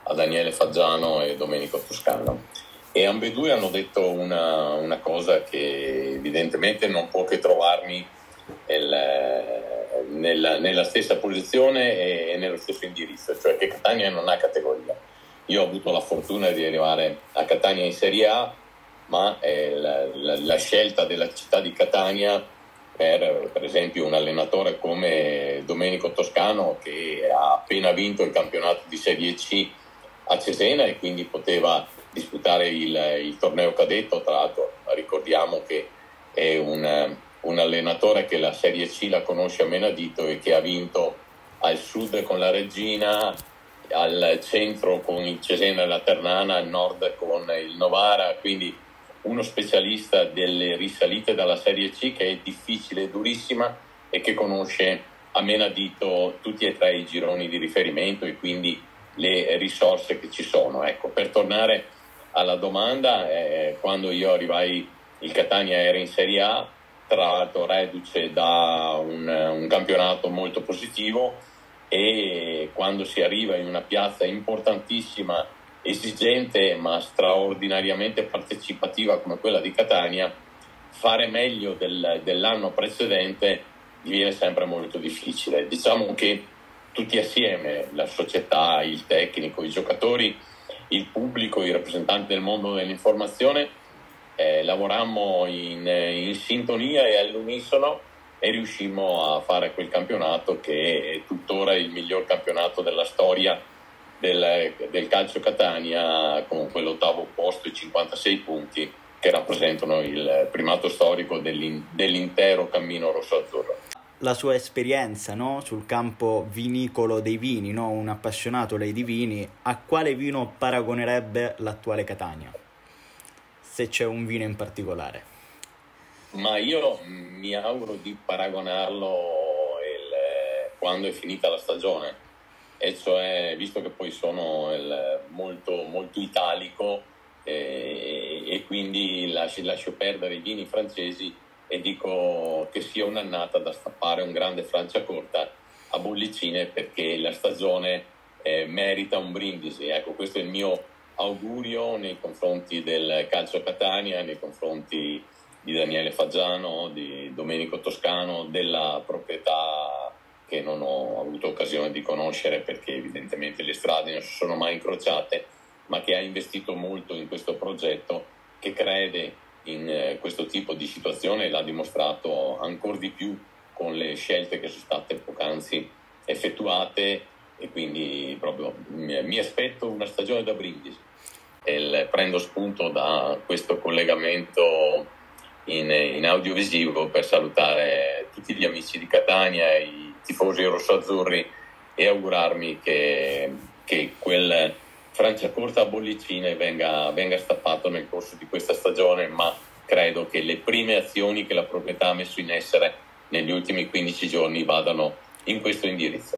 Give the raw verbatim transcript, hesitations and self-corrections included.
a Daniele Faggiano e Domenico Toscano, e ambedue hanno detto una, una cosa che evidentemente non può che trovarmi nel, nella, nella stessa posizione e nello stesso indirizzo, cioè che Catania non ha categoria. Io ho avuto la fortuna di arrivare a Catania in Serie A, ma eh, la, la, la scelta della città di Catania per, per esempio, un allenatore come Domenico Toscano, che ha appena vinto il campionato di Serie C a Cesena e quindi poteva disputare il, il torneo cadetto. Tra l'altro ricordiamo che è un, un allenatore che la Serie C la conosce a menadito e che ha vinto al sud con la Reggina, al centro con il Cesena e la Ternana, al nord con il Novara, quindi uno specialista delle risalite dalla Serie C, che è difficile e durissima, e che conosce a menadito tutti e tre i gironi di riferimento e quindi le risorse che ci sono. Ecco, per tornare alla domanda, eh, quando io arrivai, il Catania era in Serie A, tra l'altro reduce da un, un campionato molto positivo, e quando si arriva in una piazza importantissima, esigente ma straordinariamente partecipativa come quella di Catania, fare meglio del, dell'anno precedente diviene sempre molto difficile. Diciamo che tutti assieme, la società, il tecnico, i giocatori, il pubblico, i rappresentanti del mondo dell'informazione, eh, lavorammo in, in sintonia e all'unisono e riuscimmo a fare quel campionato che è tuttora il miglior campionato della storia del, del calcio Catania, con quell'ottavo posto e cinquantasei punti che rappresentano il primato storico dell'in, dell'intero cammino rosso-azzurro. La sua esperienza, no, sul campo vinicolo dei vini, no, un appassionato lei di vini, a quale vino paragonerebbe l'attuale Catania? Se c'è un vino in particolare. Ma io mi auguro di paragonarlo il, quando è finita la stagione, e cioè, visto che poi sono il, molto, molto italico eh, e quindi lascio, lascio perdere i vini francesi e dico che sia un'annata da stappare un grande Franciacorta a bollicine, perché la stagione eh, merita un brindisi. Ecco, questo è il mio augurio nei confronti del calcio Catania, nei confronti di Daniele Faggiano, di Domenico Toscano, della proprietà che non ho avuto occasione di conoscere perché evidentemente le strade non si sono mai incrociate, ma che ha investito molto in questo progetto, che crede in eh, questo tipo di situazione, e l'ha dimostrato ancora di più con le scelte che sono state poc'anzi effettuate, e quindi proprio mi, mi aspetto una stagione da brindisi. E prendo spunto da questo collegamento in, in audiovisivo per salutare tutti gli amici di Catania, i tifosi rossoazzurri, e augurarmi che, che quel Franciacorta a bollicine venga, venga stappato nel corso di questa stagione, ma credo che le prime azioni che la proprietà ha messo in essere negli ultimi quindici giorni vadano in questo indirizzo.